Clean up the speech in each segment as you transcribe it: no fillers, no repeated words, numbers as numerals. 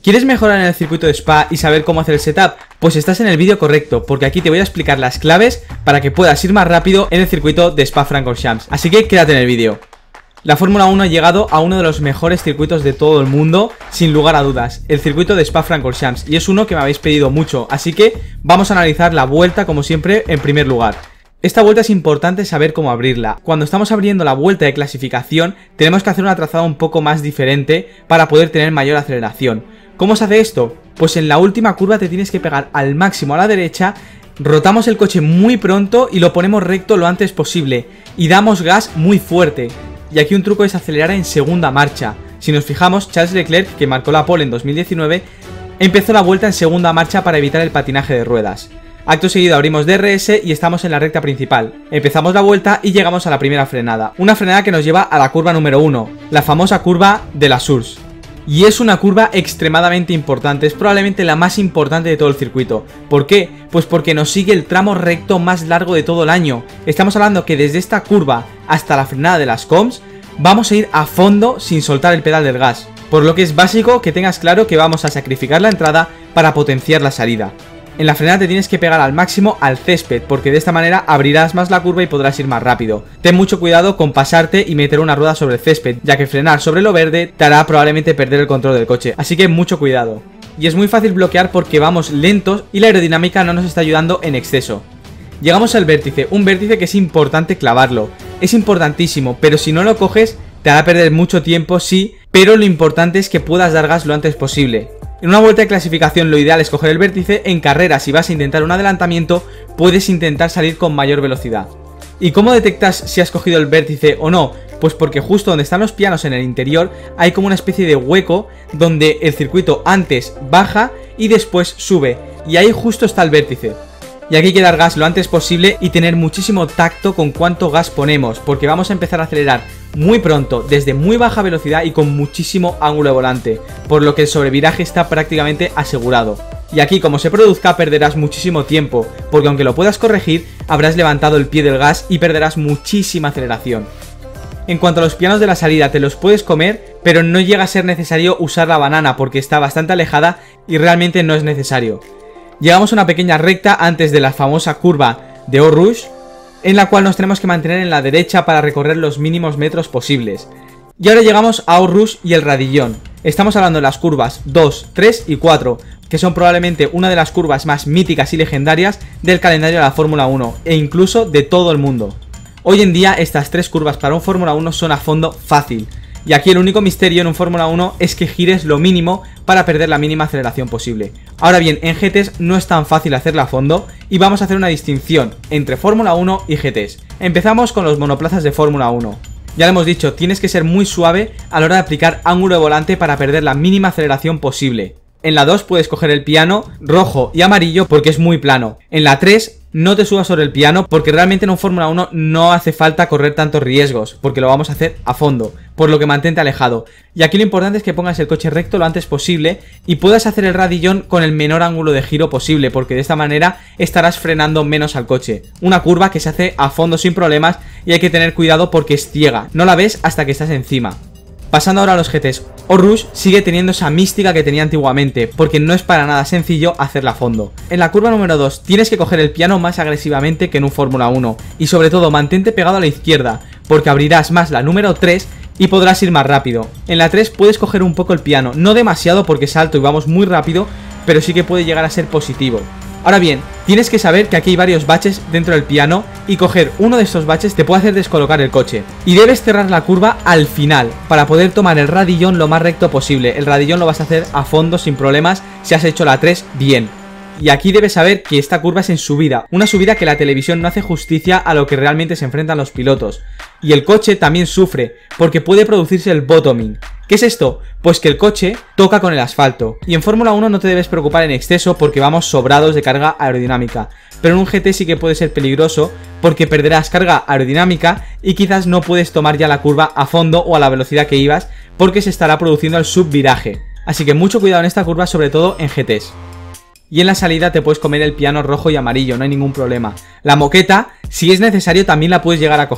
¿Quieres mejorar en el circuito de Spa y saber cómo hacer el setup? Pues estás en el vídeo correcto, porque aquí te voy a explicar las claves para que puedas ir más rápido en el circuito de Spa-Francorchamps. Así que quédate en el vídeo. La Fórmula 1 ha llegado a uno de los mejores circuitos de todo el mundo, sin lugar a dudas, el circuito de Spa-Francorchamps, y es uno que me habéis pedido mucho, así que vamos a analizar la vuelta como siempre en primer lugar. Esta vuelta es importante saber cómo abrirla. Cuando estamos abriendo la vuelta de clasificación, tenemos que hacer una trazada un poco más diferente para poder tener mayor aceleración. ¿Cómo se hace esto? Pues en la última curva te tienes que pegar al máximo a la derecha, rotamos el coche muy pronto y lo ponemos recto lo antes posible, y damos gas muy fuerte. Y aquí un truco es acelerar en segunda marcha. Si nos fijamos, Charles Leclerc, que marcó la pole en 2019, empezó la vuelta en segunda marcha para evitar el patinaje de ruedas. Acto seguido abrimos DRS y estamos en la recta principal. Empezamos la vuelta y llegamos a la primera frenada. Una frenada que nos lleva a la curva número 1, la famosa curva de la Source. Y es una curva extremadamente importante, es probablemente la más importante de todo el circuito. ¿Por qué? Pues porque nos sigue el tramo recto más largo de todo el año. Estamos hablando que desde esta curva hasta la frenada de las Coms vamos a ir a fondo sin soltar el pedal del gas. Por lo que es básico que tengas claro que vamos a sacrificar la entrada para potenciar la salida. En la frenada te tienes que pegar al máximo al césped, porque de esta manera abrirás más la curva y podrás ir más rápido. Ten mucho cuidado con pasarte y meter una rueda sobre el césped, ya que frenar sobre lo verde te hará probablemente perder el control del coche, así que mucho cuidado. Y es muy fácil bloquear porque vamos lentos y la aerodinámica no nos está ayudando en exceso. Llegamos al vértice, un vértice que es importante clavarlo. Es importantísimo, pero si no lo coges te hará perder mucho tiempo, sí, pero lo importante es que puedas dar gas lo antes posible. En una vuelta de clasificación lo ideal es coger el vértice. En carrera, si vas a intentar un adelantamiento, puedes intentar salir con mayor velocidad. ¿Y cómo detectas si has cogido el vértice o no? Pues porque justo donde están los pianos en el interior hay como una especie de hueco donde el circuito antes baja y después sube, y ahí justo está el vértice. Y aquí hay que dar gas lo antes posible y tener muchísimo tacto con cuánto gas ponemos, porque vamos a empezar a acelerar muy pronto, desde muy baja velocidad y con muchísimo ángulo de volante, por lo que el sobreviraje está prácticamente asegurado. Y aquí, como se produzca, perderás muchísimo tiempo, porque aunque lo puedas corregir, habrás levantado el pie del gas y perderás muchísima aceleración. En cuanto a los pianos de la salida, te los puedes comer, pero no llega a ser necesario usar la banana porque está bastante alejada y realmente no es necesario. Llegamos a una pequeña recta antes de la famosa curva de Eau Rouge, en la cual nos tenemos que mantener en la derecha para recorrer los mínimos metros posibles. Y ahora llegamos a Eau Rouge y el Radillon. Estamos hablando de las curvas 2, 3 y 4, que son probablemente una de las curvas más míticas y legendarias del calendario de la Fórmula 1, e incluso de todo el mundo. Hoy en día estas tres curvas para un Fórmula 1 son a fondo fácil. Y aquí el único misterio en un Fórmula 1 es que gires lo mínimo para perder la mínima aceleración posible. Ahora bien, en GTs no es tan fácil hacerla a fondo y vamos a hacer una distinción entre Fórmula 1 y GTs. Empezamos con los monoplazas de Fórmula 1. Ya lo hemos dicho, tienes que ser muy suave a la hora de aplicar ángulo de volante para perder la mínima aceleración posible. En la 2 puedes coger el piano rojo y amarillo porque es muy plano. En la 3 no te subas sobre el piano porque realmente en un Fórmula 1 no hace falta correr tantos riesgos porque lo vamos a hacer a fondo, por lo que mantente alejado. Y aquí lo importante es que pongas el coche recto lo antes posible y puedas hacer el radillón con el menor ángulo de giro posible, porque de esta manera estarás frenando menos al coche. Una curva que se hace a fondo sin problemas y hay que tener cuidado porque es ciega, no la ves hasta que estás encima. Pasando ahora a los GTs, Eau Rouge sigue teniendo esa mística que tenía antiguamente, porque no es para nada sencillo hacerla a fondo. En la curva número 2 tienes que coger el piano más agresivamente que en un Fórmula 1, y sobre todo mantente pegado a la izquierda, porque abrirás más la número 3 y podrás ir más rápido. En la 3 puedes coger un poco el piano, no demasiado porque es alto y vamos muy rápido, pero sí que puede llegar a ser positivo. Ahora bien, tienes que saber que aquí hay varios baches dentro del piano y coger uno de estos baches te puede hacer descolocar el coche. Y debes cerrar la curva al final para poder tomar el radillón lo más recto posible. El radillón lo vas a hacer a fondo sin problemas si has hecho la 3 bien. Y aquí debes saber que esta curva es en subida, una subida que la televisión no hace justicia a lo que realmente se enfrentan los pilotos. Y el coche también sufre, porque puede producirse el bottoming. ¿Qué es esto? Pues que el coche toca con el asfalto. Y en Fórmula 1 no te debes preocupar en exceso porque vamos sobrados de carga aerodinámica. Pero en un GT sí que puede ser peligroso porque perderás carga aerodinámica y quizás no puedes tomar ya la curva a fondo o a la velocidad que ibas porque se estará produciendo el subviraje. Así que mucho cuidado en esta curva, sobre todo en GTs. Y en la salida te puedes comer el piano rojo y amarillo, no hay ningún problema. La moqueta, si es necesario, también la puedes llegar a coger,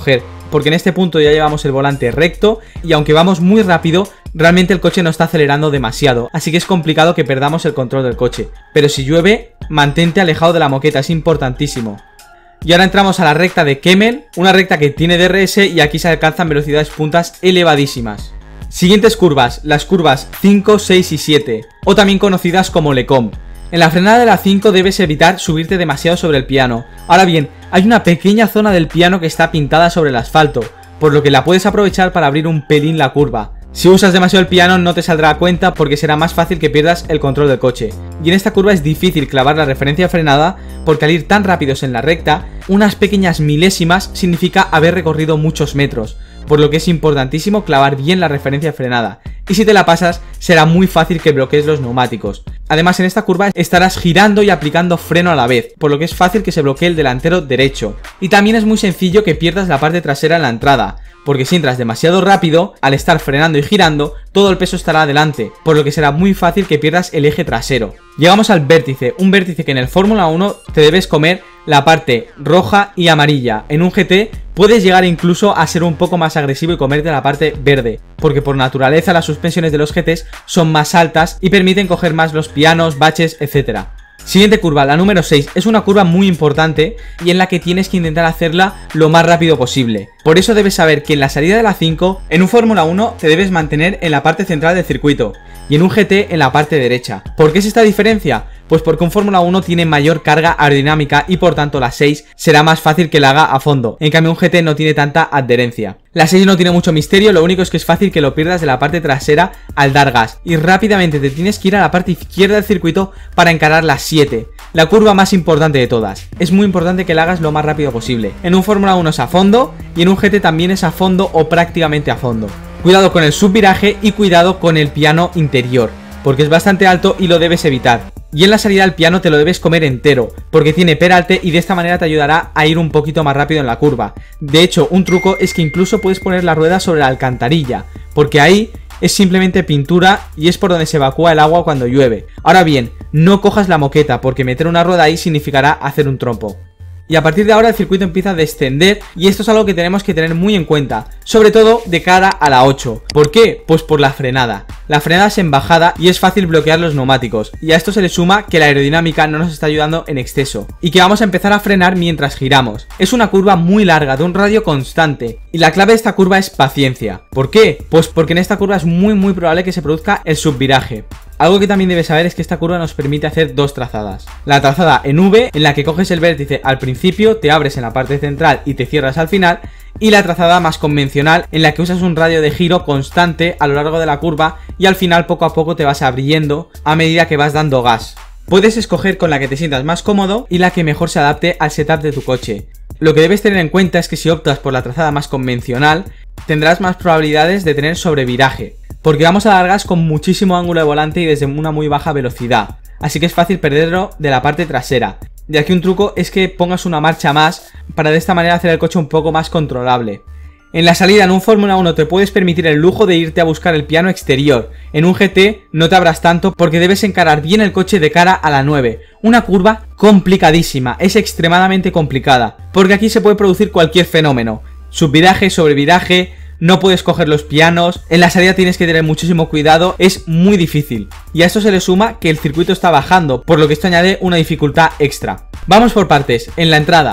porque en este punto ya llevamos el volante recto y aunque vamos muy rápido, realmente el coche no está acelerando demasiado, así que es complicado que perdamos el control del coche. Pero si llueve, mantente alejado de la moqueta, es importantísimo. Y ahora entramos a la recta de Kemmel, una recta que tiene DRS y aquí se alcanzan velocidades puntas elevadísimas. Siguientes curvas, las curvas 5, 6 y 7, o también conocidas como Lecombe. En la frenada de la 5 debes evitar subirte demasiado sobre el piano. Ahora bien, hay una pequeña zona del piano que está pintada sobre el asfalto, por lo que la puedes aprovechar para abrir un pelín la curva. Si usas demasiado el piano no te saldrá a cuenta porque será más fácil que pierdas el control del coche. Y en esta curva es difícil clavar la referencia de frenada porque al ir tan rápidos en la recta, unas pequeñas milésimas significa haber recorrido muchos metros, por lo que es importantísimo clavar bien la referencia de frenada. Y si te la pasas, será muy fácil que bloquees los neumáticos. Además, en esta curva estarás girando y aplicando freno a la vez, por lo que es fácil que se bloquee el delantero derecho. Y también es muy sencillo que pierdas la parte trasera en la entrada, porque si entras demasiado rápido, al estar frenando y girando, todo el peso estará adelante, por lo que será muy fácil que pierdas el eje trasero. Llegamos al vértice, un vértice que en el Fórmula 1 te debes comer la parte roja y amarilla. En un GT puedes llegar incluso a ser un poco más agresivo y comerte la parte verde, porque por naturaleza las suspensiones de los GTs son más altas y permiten coger más los pianos, baches, etc. Siguiente curva, la número 6, es una curva muy importante y en la que tienes que intentar hacerla lo más rápido posible. Por eso debes saber que en la salida de la 5, en un Fórmula 1 te debes mantener en la parte central del circuito y en un GT en la parte derecha. ¿Por qué es esta diferencia? Pues porque un Fórmula 1 tiene mayor carga aerodinámica y por tanto la 6 será más fácil que la haga a fondo, en cambio un GT no tiene tanta adherencia. La 6 no tiene mucho misterio, lo único es que es fácil que lo pierdas de la parte trasera al dar gas y rápidamente te tienes que ir a la parte izquierda del circuito para encarar la 7, la curva más importante de todas. Es muy importante que la hagas lo más rápido posible. En un Fórmula 1 es a fondo y en un GT también es a fondo o prácticamente a fondo. Cuidado con el subviraje y cuidado con el piano interior, porque es bastante alto y lo debes evitar. Y en la salida al piano te lo debes comer entero, porque tiene peralte y de esta manera te ayudará a ir un poquito más rápido en la curva. De hecho, un truco es que incluso puedes poner la rueda sobre la alcantarilla, porque ahí es simplemente pintura y es por donde se evacúa el agua cuando llueve. Ahora bien, no cojas la moqueta, porque meter una rueda ahí significará hacer un trompo. Y a partir de ahora el circuito empieza a descender y esto es algo que tenemos que tener muy en cuenta, sobre todo de cara a la 8. ¿Por qué? Pues por la frenada. La frenada es en bajada y es fácil bloquear los neumáticos, y a esto se le suma que la aerodinámica no nos está ayudando en exceso, y que vamos a empezar a frenar mientras giramos. Es una curva muy larga, de un radio constante, y la clave de esta curva es paciencia. ¿Por qué? Pues porque en esta curva es muy probable que se produzca el subviraje. Algo que también debes saber es que esta curva nos permite hacer dos trazadas. La trazada en V, en la que coges el vértice al principio, te abres en la parte central y te cierras al final, y la trazada más convencional, en la que usas un radio de giro constante a lo largo de la curva y al final poco a poco te vas abriendo a medida que vas dando gas. Puedes escoger con la que te sientas más cómodo y la que mejor se adapte al setup de tu coche. Lo que debes tener en cuenta es que si optas por la trazada más convencional, tendrás más probabilidades de tener sobreviraje, porque vamos a dar gas con muchísimo ángulo de volante y desde una muy baja velocidad, así que es fácil perderlo de la parte trasera. De aquí un truco es que pongas una marcha más para de esta manera hacer el coche un poco más controlable. En la salida en un Fórmula 1 te puedes permitir el lujo de irte a buscar el piano exterior. En un GT no te abras tanto porque debes encarar bien el coche de cara a la 9. Una curva complicadísima, es extremadamente complicada, porque aquí se puede producir cualquier fenómeno. Subviraje, sobreviraje, no puedes coger los pianos, en la salida tienes que tener muchísimo cuidado, es muy difícil. Y a esto se le suma que el circuito está bajando, por lo que esto añade una dificultad extra. Vamos por partes. En la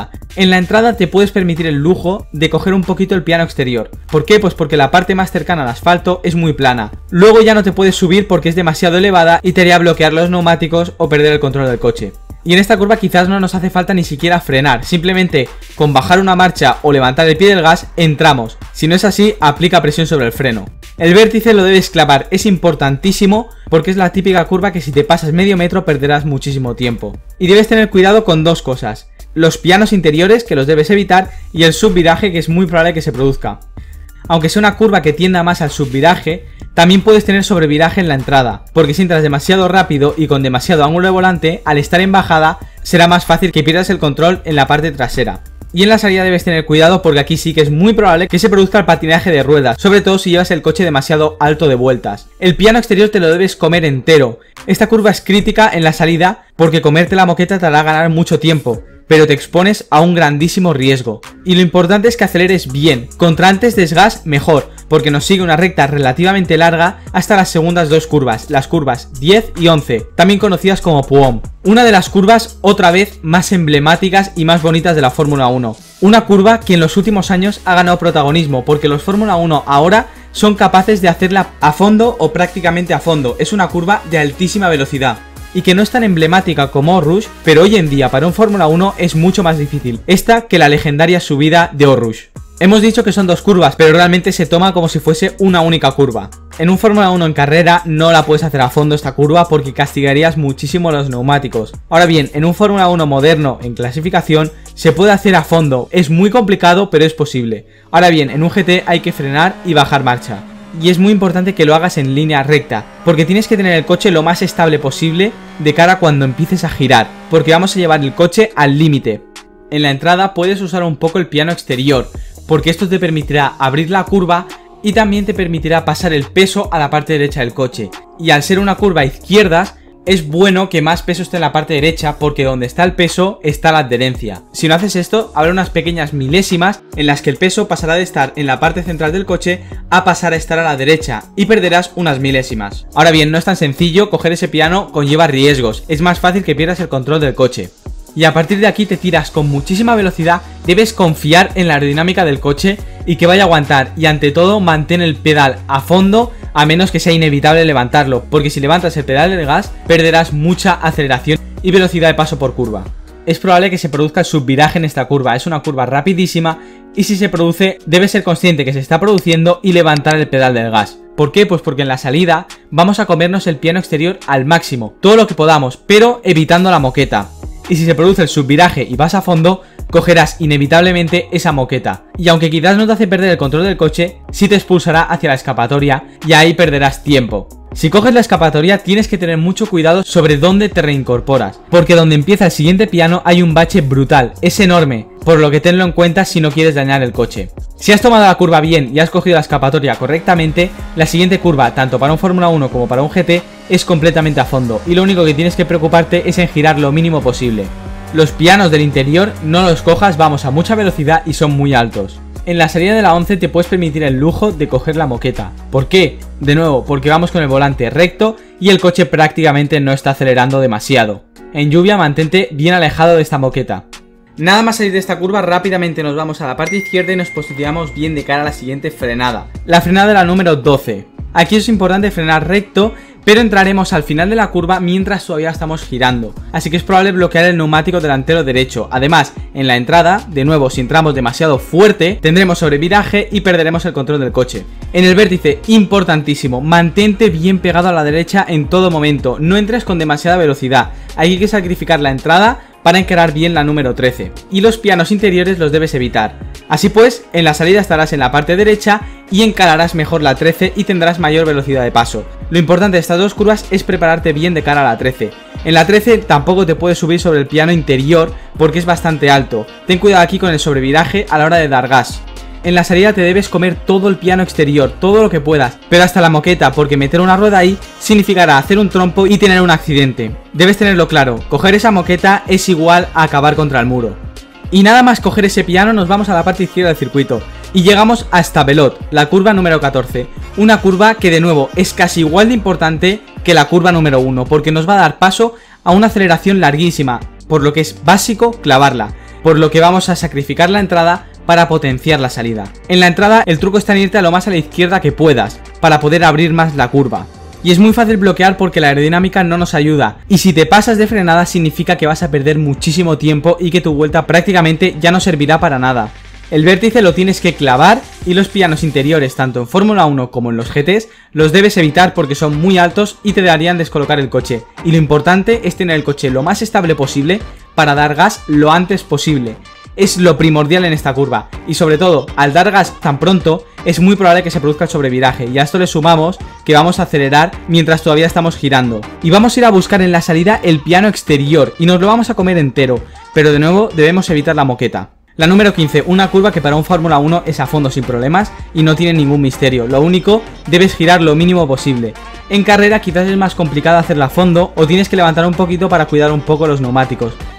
entrada te puedes permitir el lujo de coger un poquito el piano exterior. ¿Por qué? Pues porque la parte más cercana al asfalto es muy plana. Luego ya no te puedes subir porque es demasiado elevada y te haría bloquear los neumáticos o perder el control del coche. Y en esta curva quizás no nos hace falta ni siquiera frenar, simplemente con bajar una marcha o levantar el pie del gas entramos. Si no es así, aplica presión sobre el freno. El vértice lo debes clavar, es importantísimo porque es la típica curva que si te pasas medio metro perderás muchísimo tiempo. Y debes tener cuidado con dos cosas: los pianos interiores, que los debes evitar, y el subviraje, que es muy probable que se produzca. Aunque sea una curva que tienda más al subviraje, también puedes tener sobreviraje en la entrada, porque si entras demasiado rápido y con demasiado ángulo de volante, al estar en bajada, será más fácil que pierdas el control en la parte trasera. Y en la salida debes tener cuidado porque aquí sí que es muy probable que se produzca el patinaje de ruedas, sobre todo si llevas el coche demasiado alto de vueltas. El piano exterior te lo debes comer entero. Esta curva es crítica en la salida porque comerte la moqueta te hará ganar mucho tiempo. pero te expones a un grandísimo riesgo. Y lo importante es que aceleres bien, contra antes desgas mejor, porque nos sigue una recta relativamente larga hasta las segundas dos curvas, las curvas 10 y 11, también conocidas como Puom. Una de las curvas otra vez más emblemáticas y más bonitas de la Fórmula 1. Una curva que en los últimos años ha ganado protagonismo, porque los Fórmula 1 ahora son capaces de hacerla a fondo o prácticamente a fondo. Es una curva de altísima velocidad y que no es tan emblemática como Eau Rouge, pero hoy en día para un Fórmula 1 es mucho más difícil esta que la legendaria subida de Eau Rouge. Hemos dicho que son dos curvas, pero realmente se toma como si fuese una única curva. En un Fórmula 1 en carrera no la puedes hacer a fondo esta curva porque castigarías muchísimo los neumáticos. Ahora bien, en un Fórmula 1 moderno en clasificación se puede hacer a fondo, es muy complicado pero es posible. Ahora bien, en un GT hay que frenar y bajar marcha. Y es muy importante que lo hagas en línea recta, porque tienes que tener el coche lo más estable posible de cara a cuando empieces a girar, porque vamos a llevar el coche al límite. En la entrada puedes usar un poco el piano exterior, porque esto te permitirá abrir la curva y también te permitirá pasar el peso a la parte derecha del coche. Y al ser una curva a izquierdas, es bueno que más peso esté en la parte derecha, porque donde está el peso está la adherencia. Si no haces esto, habrá unas pequeñas milésimas en las que el peso pasará de estar en la parte central del coche a pasar a estar a la derecha y perderás unas milésimas. Ahora bien, no es tan sencillo, coger ese piano conlleva riesgos, es más fácil que pierdas el control del coche. Y a partir de aquí te tiras con muchísima velocidad, debes confiar en la aerodinámica del coche y que vaya a aguantar, y ante todo mantén el pedal a fondo a menos que sea inevitable levantarlo, porque si levantas el pedal del gas perderás mucha aceleración y velocidad de paso por curva. Es probable que se produzca el subviraje en esta curva, es una curva rapidísima y si se produce debes ser consciente que se está produciendo y levantar el pedal del gas. ¿Por qué? Pues porque en la salida vamos a comernos el piano exterior al máximo, todo lo que podamos, pero evitando la moqueta. Y si se produce el subviraje y vas a fondo, cogerás inevitablemente esa moqueta. Y aunque quizás no te hace perder el control del coche, sí te expulsará hacia la escapatoria y ahí perderás tiempo. Si coges la escapatoria tienes que tener mucho cuidado sobre dónde te reincorporas, porque donde empieza el siguiente piano hay un bache brutal, es enorme, por lo que tenlo en cuenta si no quieres dañar el coche. Si has tomado la curva bien y has cogido la escapatoria correctamente, la siguiente curva, tanto para un Fórmula 1 como para un GT, es completamente a fondo y lo único que tienes que preocuparte es en girar lo mínimo posible. Los pianos del interior no los cojas, vamos a mucha velocidad y son muy altos. En la salida de la 11 te puedes permitir el lujo de coger la moqueta. ¿Por qué? De nuevo, porque vamos con el volante recto y el coche prácticamente no está acelerando demasiado. En lluvia mantente bien alejado de esta moqueta. Nada más salir de esta curva, rápidamente nos vamos a la parte izquierda y nos posicionamos bien de cara a la siguiente frenada. La frenada de la número 12. Aquí es importante frenar recto, pero entraremos al final de la curva mientras todavía estamos girando, así que es probable bloquear el neumático delantero derecho. Además, en la entrada, de nuevo si entramos demasiado fuerte, tendremos sobreviraje y perderemos el control del coche. En el vértice, importantísimo, mantente bien pegado a la derecha en todo momento, no entres con demasiada velocidad, hay que sacrificar la entrada para encarar bien la número 13, y los pianos interiores los debes evitar. Así pues, en la salida estarás en la parte derecha y encararás mejor la 13 y tendrás mayor velocidad de paso. Lo importante de estas dos curvas es prepararte bien de cara a la 13. En la 13 tampoco te puedes subir sobre el piano interior porque es bastante alto. Ten cuidado aquí con el sobreviraje a la hora de dar gas. En la salida te debes comer todo el piano exterior, todo lo que puedas, pero hasta la moqueta, porque meter una rueda ahí significará hacer un trompo y tener un accidente. Debes tenerlo claro, coger esa moqueta es igual a acabar contra el muro. Y nada más coger ese piano nos vamos a la parte izquierda del circuito y llegamos hasta Belot, la curva número 14. Una curva que de nuevo es casi igual de importante que la curva número 1, porque nos va a dar paso a una aceleración larguísima, por lo que es básico clavarla, por lo que vamos a sacrificar la entrada para potenciar la salida. En la entrada el truco está en irte a lo más a la izquierda que puedas, para poder abrir más la curva. Y es muy fácil bloquear porque la aerodinámica no nos ayuda, y si te pasas de frenada significa que vas a perder muchísimo tiempo y que tu vuelta prácticamente ya no servirá para nada. El vértice lo tienes que clavar y los pianos interiores tanto en Fórmula 1 como en los GTs los debes evitar porque son muy altos y te harían descolocar el coche. Y lo importante es tener el coche lo más estable posible para dar gas lo antes posible. Es lo primordial en esta curva y sobre todo al dar gas tan pronto es muy probable que se produzca el sobreviraje y a esto le sumamos que vamos a acelerar mientras todavía estamos girando y vamos a ir a buscar en la salida el piano exterior y nos lo vamos a comer entero, pero de nuevo debemos evitar la moqueta. La número 15, una curva que para un Fórmula 1 es a fondo sin problemas y no tiene ningún misterio, lo único, debes girar lo mínimo posible. En carrera quizás es más complicado hacerla a fondo o tienes que levantar un poquito para cuidar un poco los neumáticos,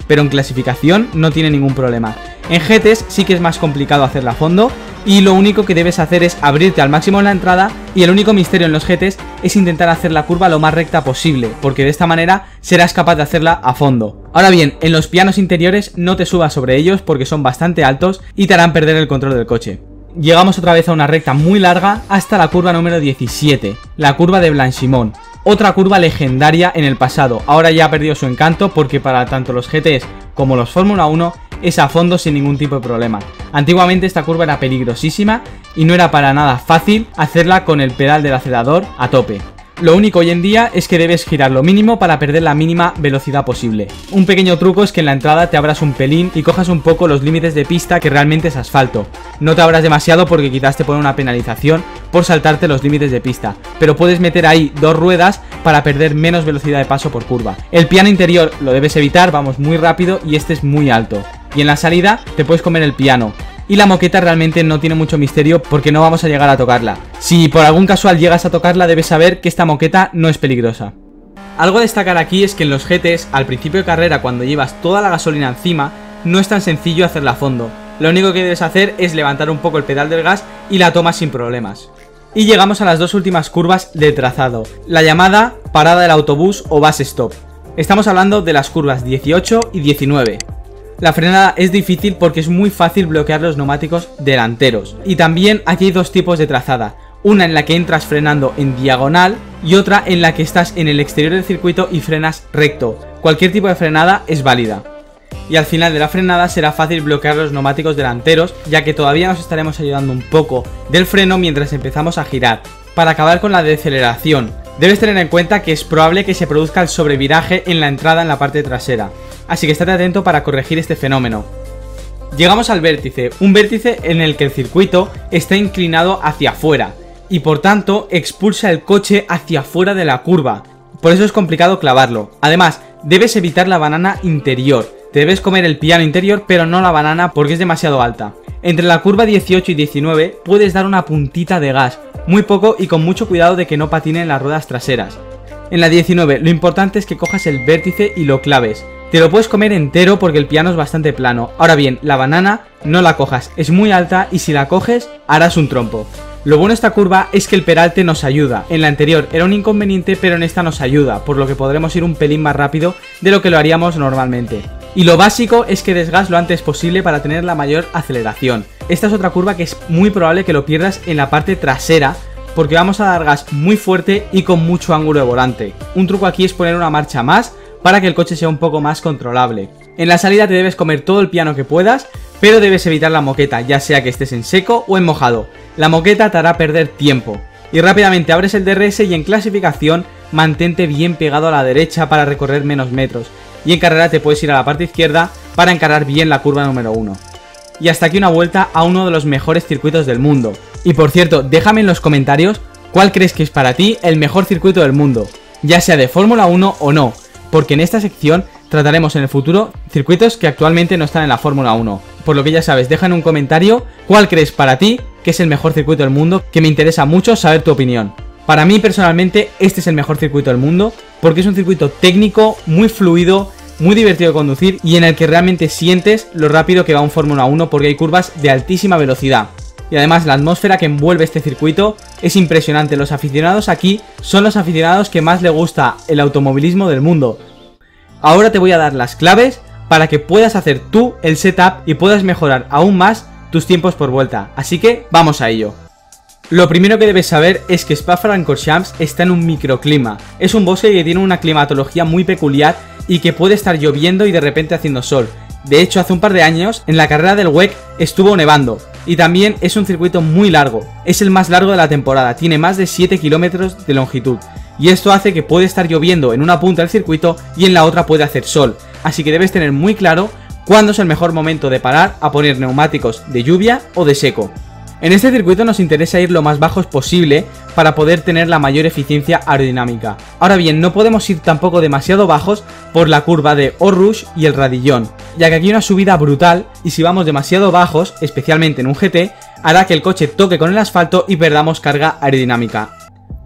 pero en clasificación no tiene ningún problema. En GTs sí que es más complicado hacerla a fondo, y lo único que debes hacer es abrirte al máximo en la entrada, y el único misterio en los GTs es intentar hacer la curva lo más recta posible, porque de esta manera serás capaz de hacerla a fondo. Ahora bien, en los pianos interiores no te subas sobre ellos porque son bastante altos y te harán perder el control del coche. Llegamos otra vez a una recta muy larga hasta la curva número 17, la curva de Blanchimont. Otra curva legendaria en el pasado, ahora ya ha perdido su encanto porque para tanto los GTs como los Fórmula 1 es a fondo sin ningún tipo de problema. Antiguamente esta curva era peligrosísima y no era para nada fácil hacerla con el pedal del acelerador a tope. Lo único hoy en día es que debes girar lo mínimo para perder la mínima velocidad posible. Un pequeño truco es que en la entrada te abras un pelín y cojas un poco los límites de pista que realmente es asfalto. No te abras demasiado porque quizás te pone una penalización por saltarte los límites de pista, pero puedes meter ahí dos ruedas para perder menos velocidad de paso por curva. El piano interior lo debes evitar, vamos muy rápido y este es muy alto. Y en la salida te puedes comer el piano. Y la moqueta realmente no tiene mucho misterio porque no vamos a llegar a tocarla. Si por algún casual llegas a tocarla debes saber que esta moqueta no es peligrosa. Algo a destacar aquí es que en los GTs, al principio de carrera cuando llevas toda la gasolina encima, no es tan sencillo hacerla a fondo. Lo único que debes hacer es levantar un poco el pedal del gas y la tomas sin problemas. Y llegamos a las dos últimas curvas de trazado, la llamada parada del autobús o bus stop. Estamos hablando de las curvas 18 y 19. La frenada es difícil porque es muy fácil bloquear los neumáticos delanteros. Y también aquí hay dos tipos de trazada. Una en la que entras frenando en diagonal y otra en la que estás en el exterior del circuito y frenas recto. Cualquier tipo de frenada es válida. Y al final de la frenada será fácil bloquear los neumáticos delanteros, ya que todavía nos estaremos ayudando un poco del freno mientras empezamos a girar. Para acabar con la deceleración, debes tener en cuenta que es probable que se produzca el sobreviraje en la entrada en la parte trasera, así que estate atento para corregir este fenómeno. Llegamos al vértice, un vértice en el que el circuito está inclinado hacia afuera y por tanto expulsa el coche hacia afuera de la curva, por eso es complicado clavarlo. Además, debes evitar la banana interior, te debes comer el piano interior pero no la banana porque es demasiado alta. Entre la curva 18 y 19 puedes dar una puntita de gas, muy poco y con mucho cuidado de que no patinen las ruedas traseras. En la 19 lo importante es que cojas el vértice y lo claves. Te lo puedes comer entero porque el piano es bastante plano. Ahora bien, la banana no la cojas, es muy alta y si la coges harás un trompo. Lo bueno de esta curva es que el peralte nos ayuda. En la anterior era un inconveniente, pero en esta nos ayuda, por lo que podremos ir un pelín más rápido de lo que lo haríamos normalmente. Y lo básico es que des gas lo antes posible para tener la mayor aceleración. Esta es otra curva que es muy probable que lo pierdas en la parte trasera, porque vamos a dar gas muy fuerte y con mucho ángulo de volante. Un truco aquí es poner una marcha más para que el coche sea un poco más controlable. En la salida te debes comer todo el piano que puedas, pero debes evitar la moqueta, ya sea que estés en seco o en mojado. La moqueta te hará perder tiempo. Y rápidamente abres el DRS y en clasificación mantente bien pegado a la derecha para recorrer menos metros. Y en carrera te puedes ir a la parte izquierda para encarar bien la curva número 1. Y hasta aquí una vuelta a uno de los mejores circuitos del mundo. Y por cierto, déjame en los comentarios cuál crees que es para ti el mejor circuito del mundo, ya sea de Fórmula 1 o no, porque en esta sección trataremos en el futuro circuitos que actualmente no están en la Fórmula 1. Por lo que ya sabes, deja en un comentario cuál crees para ti que es el mejor circuito del mundo, que me interesa mucho saber tu opinión. Para mí personalmente este es el mejor circuito del mundo, porque es un circuito técnico, muy fluido, muy divertido de conducir y en el que realmente sientes lo rápido que va un Fórmula 1 porque hay curvas de altísima velocidad. Y además la atmósfera que envuelve este circuito es impresionante. Los aficionados aquí son los aficionados que más le gusta el automovilismo del mundo. Ahora te voy a dar las claves para que puedas hacer tú el setup y puedas mejorar aún más tus tiempos por vuelta. Así que vamos a ello. Lo primero que debes saber es que Spa-Francorchamps está en un microclima. Es un bosque que tiene una climatología muy peculiar y que puede estar lloviendo y de repente haciendo sol. De hecho, hace un par de años, en la carrera del WEC estuvo nevando. Y también es un circuito muy largo. Es el más largo de la temporada, tiene más de 7 kilómetros de longitud. Y esto hace que puede estar lloviendo en una punta del circuito y en la otra puede hacer sol. Así que debes tener muy claro cuándo es el mejor momento de parar a poner neumáticos de lluvia o de seco. En este circuito nos interesa ir lo más bajos posible para poder tener la mayor eficiencia aerodinámica. Ahora bien, no podemos ir tampoco demasiado bajos por la curva de Eau Rouge y el Radillon, ya que aquí hay una subida brutal y si vamos demasiado bajos, especialmente en un GT, hará que el coche toque con el asfalto y perdamos carga aerodinámica.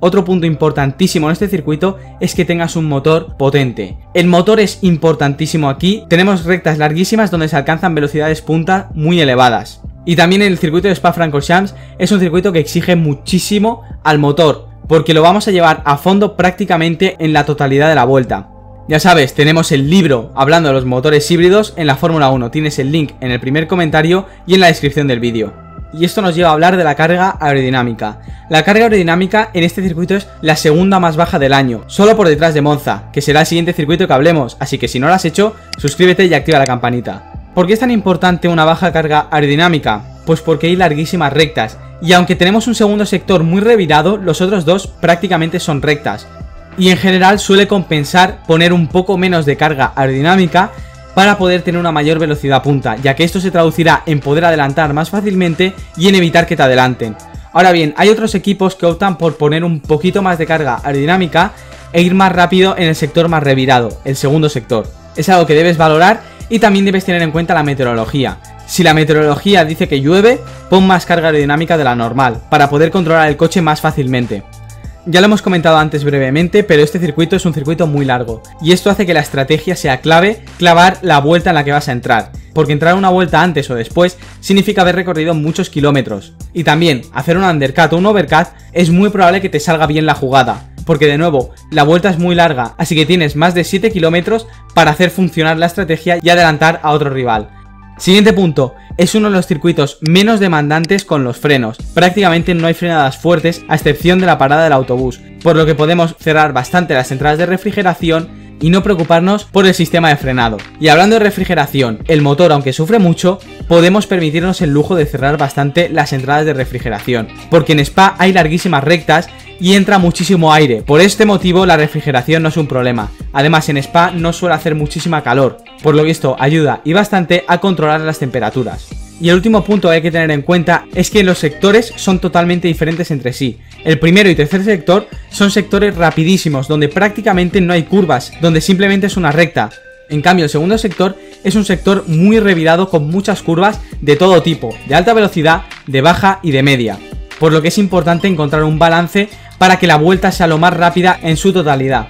Otro punto importantísimo en este circuito es que tengas un motor potente. El motor es importantísimo aquí, tenemos rectas larguísimas donde se alcanzan velocidades punta muy elevadas. Y también el circuito de Spa-Francorchamps es un circuito que exige muchísimo al motor, porque lo vamos a llevar a fondo prácticamente en la totalidad de la vuelta. Ya sabes, tenemos el libro hablando de los motores híbridos en la Fórmula 1, tienes el link en el primer comentario y en la descripción del vídeo. Y esto nos lleva a hablar de la carga aerodinámica. La carga aerodinámica en este circuito es la segunda más baja del año, solo por detrás de Monza, que será el siguiente circuito que hablemos, así que si no lo has hecho, suscríbete y activa la campanita. ¿Por qué es tan importante una baja carga aerodinámica? Pues porque hay larguísimas rectas, y aunque tenemos un segundo sector muy revirado, los otros dos prácticamente son rectas. Y en general suele compensar poner un poco menos de carga aerodinámica para poder tener una mayor velocidad punta, ya que esto se traducirá en poder adelantar más fácilmente y en evitar que te adelanten. Ahora bien, hay otros equipos que optan por poner un poquito más de carga aerodinámica e ir más rápido en el sector más revirado, el segundo sector. Es algo que debes valorar y también debes tener en cuenta la meteorología. Si la meteorología dice que llueve, pon más carga aerodinámica de la normal, para poder controlar el coche más fácilmente. Ya lo hemos comentado antes brevemente, pero este circuito es un circuito muy largo, y esto hace que la estrategia sea clave clavar la vuelta en la que vas a entrar, porque entrar una vuelta antes o después significa haber recorrido muchos kilómetros. Y también, hacer un undercut o un overcut es muy probable que te salga bien la jugada, porque de nuevo, la vuelta es muy larga, así que tienes más de 7 kilómetros para hacer funcionar la estrategia y adelantar a otro rival. Siguiente punto, es uno de los circuitos menos demandantes con los frenos, prácticamente no hay frenadas fuertes a excepción de la parada del autobús, por lo que podemos cerrar bastante las entradas de refrigeración y no preocuparnos por el sistema de frenado. Y hablando de refrigeración, el motor aunque sufre mucho, podemos permitirnos el lujo de cerrar bastante las entradas de refrigeración, porque en Spa hay larguísimas rectas y entra muchísimo aire, por este motivo la refrigeración no es un problema. Además en Spa no suele hacer muchísima calor, por lo que esto ayuda y bastante a controlar las temperaturas. Y el último punto que hay que tener en cuenta es que los sectores son totalmente diferentes entre sí. El primero y tercer sector son sectores rapidísimos, donde prácticamente no hay curvas, donde simplemente es una recta. En cambio el segundo sector es un sector muy revirado con muchas curvas de todo tipo, de alta velocidad, de baja y de media. Por lo que es importante encontrar un balance para que la vuelta sea lo más rápida en su totalidad.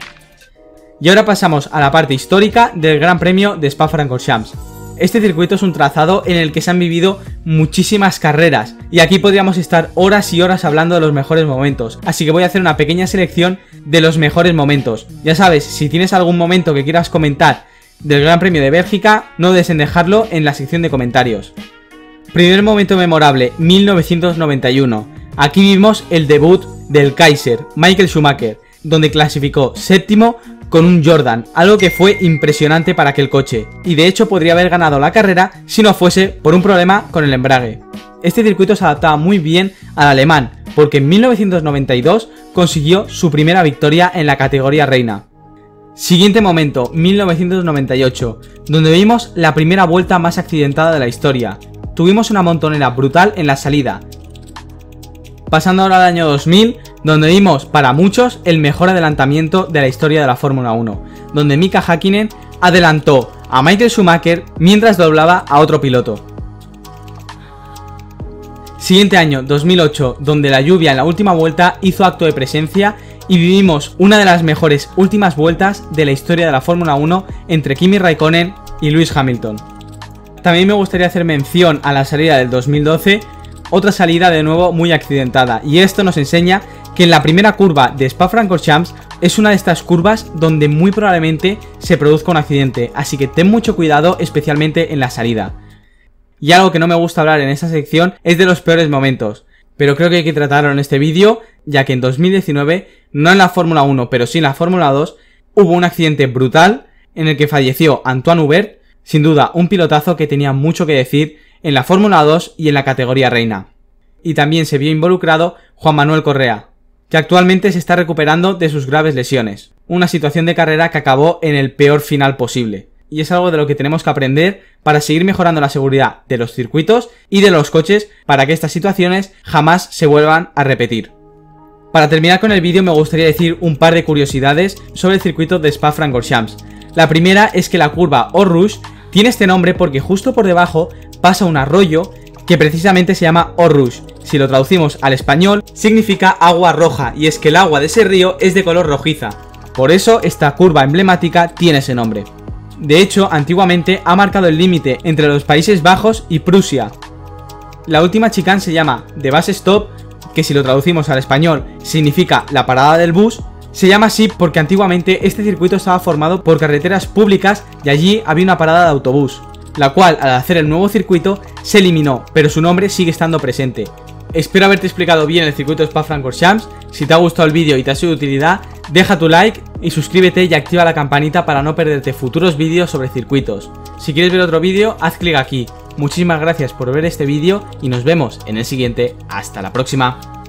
Y ahora pasamos a la parte histórica del Gran Premio de Spa-Francorchamps. Este circuito es un trazado en el que se han vivido muchísimas carreras y aquí podríamos estar horas y horas hablando de los mejores momentos, así que voy a hacer una pequeña selección de los mejores momentos. Ya sabes, si tienes algún momento que quieras comentar del Gran Premio de Bélgica, no dudes en dejarlo en la sección de comentarios. Primer momento memorable, 1991. Aquí vimos el debut del Kaiser, Michael Schumacher, donde clasificó séptimo con un Jordan, algo que fue impresionante para aquel coche, y de hecho podría haber ganado la carrera si no fuese por un problema con el embrague. Este circuito se adaptaba muy bien al alemán, porque en 1992 consiguió su primera victoria en la categoría reina. Siguiente momento, 1998, donde vimos la primera vuelta más accidentada de la historia. Tuvimos una montonera brutal en la salida. Pasando ahora al año 2000, donde vimos para muchos el mejor adelantamiento de la historia de la Fórmula 1, donde Mika Häkkinen adelantó a Michael Schumacher mientras doblaba a otro piloto. Siguiente año, 2008, donde la lluvia en la última vuelta hizo acto de presencia y vivimos una de las mejores últimas vueltas de la historia de la Fórmula 1 entre Kimi Raikkonen y Lewis Hamilton. También me gustaría hacer mención a la salida del 2012, otra salida de nuevo muy accidentada, y esto nos enseña que en la primera curva de Spa-Francorchamps es una de estas curvas donde muy probablemente se produzca un accidente, así que ten mucho cuidado especialmente en la salida. Y algo que no me gusta hablar en esta sección es de los peores momentos, pero creo que hay que tratarlo en este vídeo, ya que en 2019, no en la Fórmula 1 pero sí en la Fórmula 2, hubo un accidente brutal en el que falleció Antoine Hubert, sin duda un pilotazo que tenía mucho que decir en la Fórmula 2 y en la categoría reina. Y también se vio involucrado Juan Manuel Correa, que actualmente se está recuperando de sus graves lesiones. Una situación de carrera que acabó en el peor final posible. Y es algo de lo que tenemos que aprender para seguir mejorando la seguridad de los circuitos y de los coches para que estas situaciones jamás se vuelvan a repetir. Para terminar con el vídeo me gustaría decir un par de curiosidades sobre el circuito de Spa-Francorchamps. La primera es que la curva Eau Rouge tiene este nombre porque justo por debajo pasa un arroyo que precisamente se llama Eau Rouge, Si lo traducimos al español, significa agua roja, y es que el agua de ese río es de color rojiza. Por eso esta curva emblemática tiene ese nombre. De hecho, antiguamente ha marcado el límite entre los Países Bajos y Prusia. La última chicane se llama The Bus Stop, que si lo traducimos al español significa la parada del bus. Se llama así porque antiguamente este circuito estaba formado por carreteras públicas y allí había una parada de autobús, la cual al hacer el nuevo circuito se eliminó, pero su nombre sigue estando presente. Espero haberte explicado bien el circuito de Spa-Francorchamps. Si te ha gustado el vídeo y te ha sido de utilidad, deja tu like y suscríbete y activa la campanita para no perderte futuros vídeos sobre circuitos. Si quieres ver otro vídeo, haz clic aquí. Muchísimas gracias por ver este vídeo y nos vemos en el siguiente. Hasta la próxima.